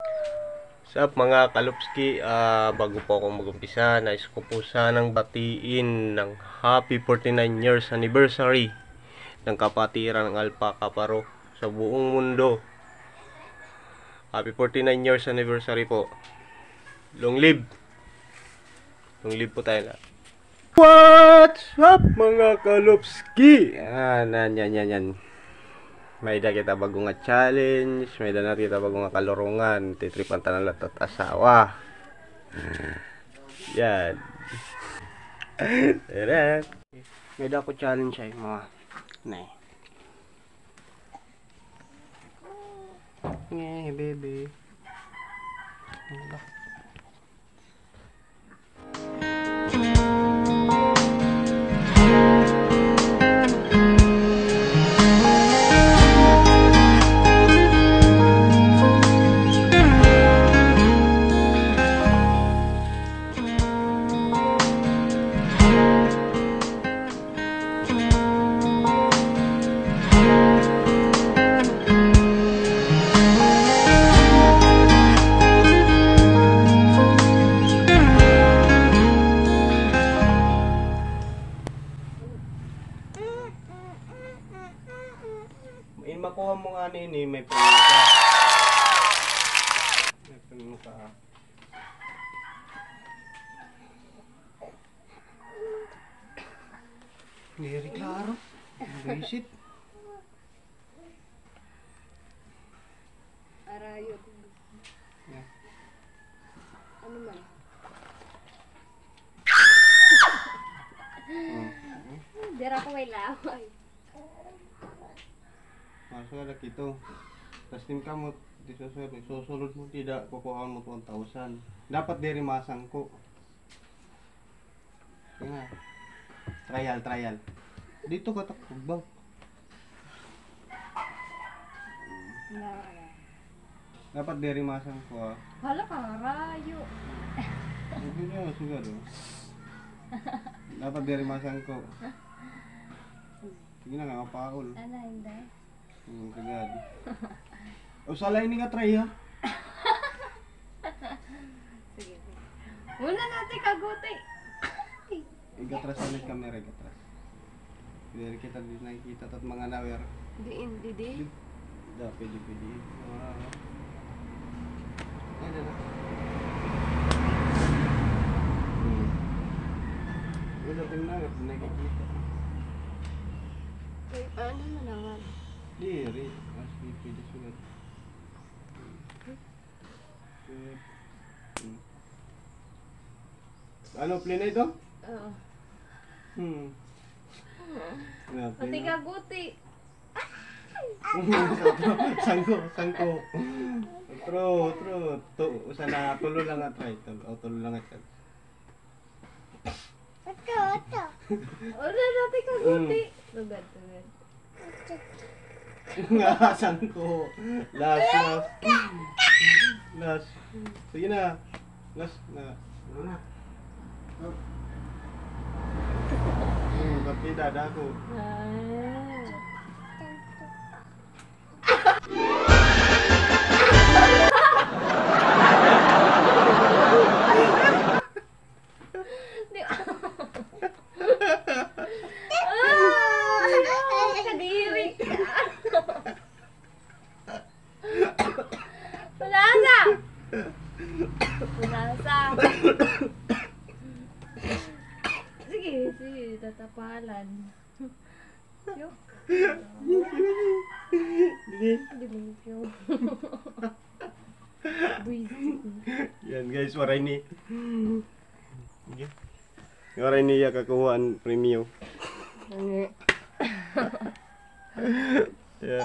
Sup mga kalupski, bago po akong mag-umpisa, nais ko po sanang batiin ng happy 49 years anniversary ng kapatiran ng Alpaca Paro sa buong mundo. Happy 49 years anniversary po. Long live! Long live po tayo lahat. What's up mga kalupski? Yan. May da kita bagong nga challenge, may da na kita bagong nga kalorungan, titripan tanan lahat at asawa. Yan. Tara. May da ko challenge ay mga nay. Ngeh, baby. Ano? Makuha mo nga nini, may premium ka. May premium ka. Very klaro. Visit. Arayo. Yeah. Ano man? Dira ko may laway. Masuk ada gitu. Testing kamu susulod mo tidak kukuha mo 1,000. Dapat dari masang ko. Tingnan. Trial. Dito ka takbang. Dapat dari masang ko. Hala ka, rayo. Hindi niyo siguro. Dapat dari masang ko. Sige na nga paul. Ano, hindi? Kagad. O salay ni nga try ha. Sige. Una natin kaguti. Igatras ulit camera, igatras. Dari kita di nakikita at mga nawer. Di. Da, pwede. Ay, dala. Wala pang nawer, nakikita. Ano mo naman? Diri, mas pwede sulat. Ano, play na ito? Oo. Pati kaguti. Sangko. True. Sana tulo lang at try. Tulo lang at try. Una natin kaguti. Tugad. Nga, sangko. Last. Sige na. Last na. Ano na? Tapi dada aku. Kadiri. Punasa. Sige, tatapalan. Yo. Hindi mo yun. Yan guys, waray ni. Waray ni ya kakuhaan premium. Ano? Yeah.